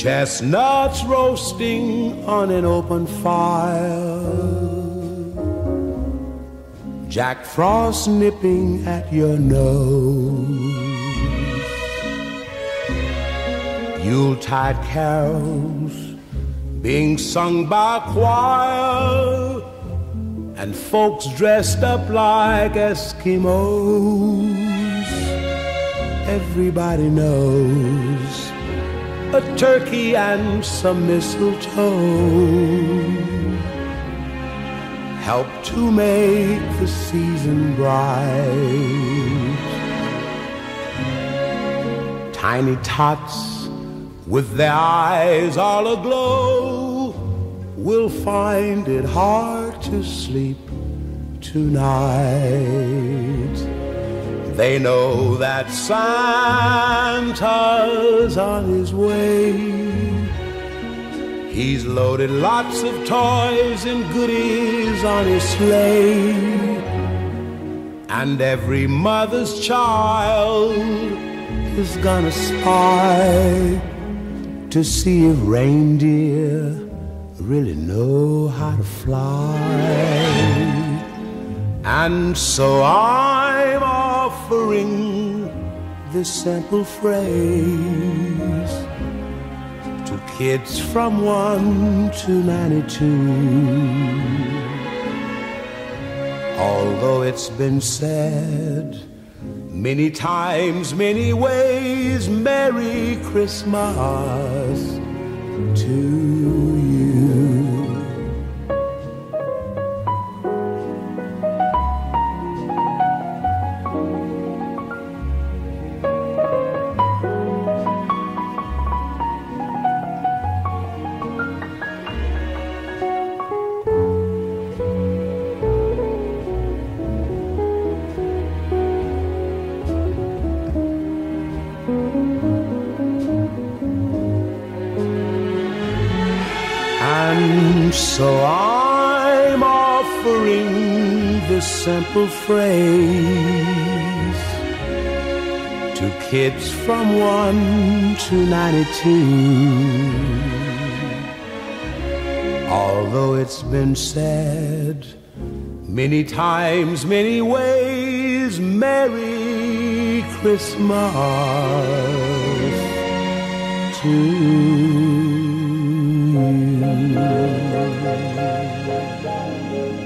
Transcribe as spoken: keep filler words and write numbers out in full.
Chestnuts roasting on an open fire, Jack Frost nipping at your nose, Yuletide carols being sung by choir, and folks dressed up like Eskimos. Everybody knows a turkey and some mistletoe help to make the season bright. Tiny tots with their eyes all aglow will find it hard to sleep tonight. They know that Santa's on his way. He's loaded lots of toys and goodies on his sleigh, and every mother's child is gonna spy to see if reindeer really know how to fly. And so I'm offering this simple phrase to kids from one to ninety-two. Although it's been said many times, many ways, Merry Christmas to you. And so I'm offering this simple phrase to kids from one to ninety-two. Although it's been said many times, many ways, Merry Christmas to you.